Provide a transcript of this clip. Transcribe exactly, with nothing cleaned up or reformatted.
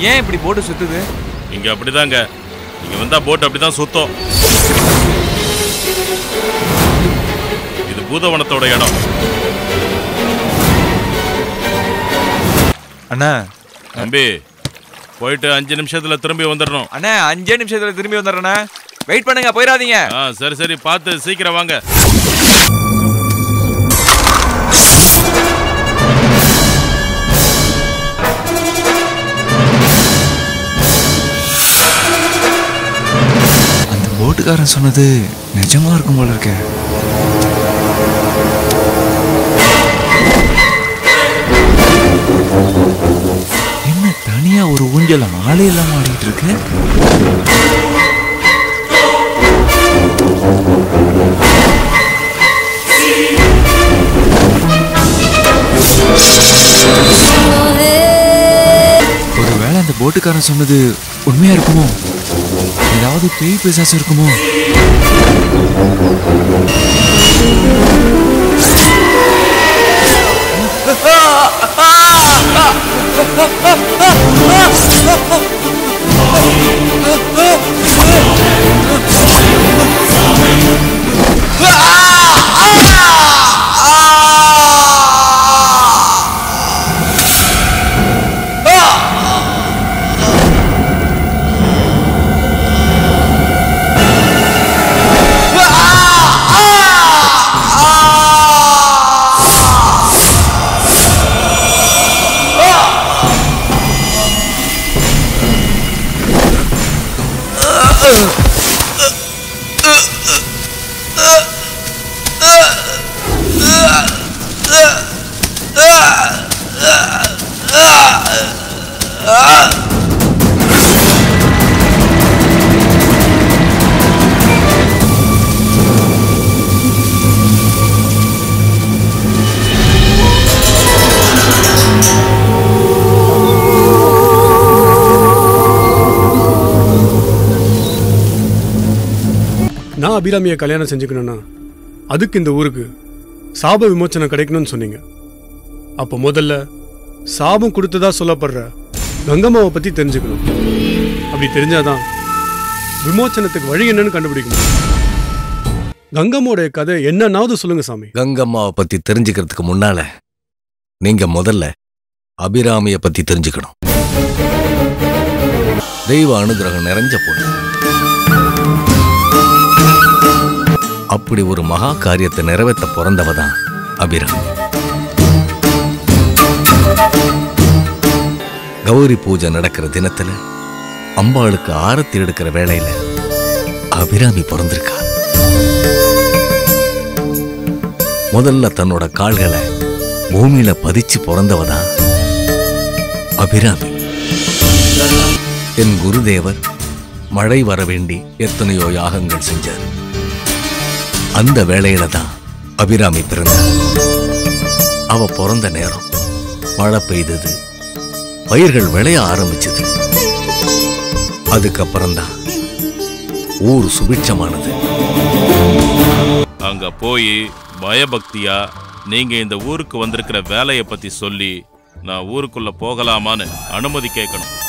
ஏன் இப்படி போட்டு சுத்துது? இங்க அப்படிதாங்க, இங்க வந்தா போட் அப்படிதான் சுத்தம். இது பூதவனத்தோட இடம். அண்ணா தம்பி போயிட்டு அஞ்சு நிமிஷத்துல திரும்பி வந்துடணும். அண்ணா அஞ்சே நிமிஷத்துல திரும்பி வந்துடுறேண்ணா, வெயிட் பண்ணுங்க, போயிடாதீங்க. ஆ சரி சரி, பார்த்து சீக்கிரம் வாங்க. அந்த போட்டுக்காரன் சொன்னது நிஜமா இருக்கும் போல இருக்க. என்ன தனியா ஒரு ஊஞ்சல ஆளையெல்லாம் ஆடிட்டு இருக்கு? ஒருவேளை அந்த போட்டுக்காரன் சொன்னது உண்மையா இருக்குமோ? ஏதாவது பேய் பிசாசு இருக்குமோ? நான் அபிராமியை கல்யாணம் செஞ்சுக்கணும்னா அதுக்கு இந்த ஊருக்கு சாப விமோச்சனம் கிடைக்கணும்னு சொன்னீங்க. அப்போ முதல்ல சாபம் கொடுத்ததா சொல்லப்படுற கங்கம்மாவை பத்தி தெரிஞ்சுக்கணும். அப்படி தெரிஞ்சாதான் விமோச்சனத்துக்கு வழி என்னன்னு கண்டுபிடிக்கணும். கங்கம்மாவுடைய கதை என்னன்னாவது சொல்லுங்க சாமி. கங்கம்மாவை பத்தி தெரிஞ்சுக்கிறதுக்கு முன்னால நீங்க முதல்ல அபிராமியை பத்தி தெரிஞ்சுக்கணும். தெய்வ அனுகிரகம் நிறைஞ்ச பொண்ணு. அப்படி ஒரு மகா காரியத்தை நிறைவேற்ற பிறந்தவதான் அபிராமி. கௌரி பூஜை நடக்கிற தினத்துல அம்பாளுக்கு ஆரத்தி எடுக்கிற வேளையில அபிராமி பிறந்திருக்கா. முதல்ல தன்னோட கால்களை பூமியில பதிச்சு பிறந்தவதான் அபிராமி. என் குருதேவர் மழை வர வேண்டி எத்தனையோ யாகங்கள் செஞ்சார். அந்த வேளையில தான் அபிராமி பிறந்தார். அவ பிறந்த நேரம் மழை பெய்தது, பயிர்கள் விளைய ஆரம்பிச்சது. அதுக்கப்புறம்தான் ஊர் சுபிட்சமானது. அங்க போய் பயபக்தியா நீங்க இந்த ஊருக்கு வந்திருக்கிற வேலையை பத்தி சொல்லி நான் ஊருக்குள்ள போகலாமான்னு அனுமதி கேட்கணும்.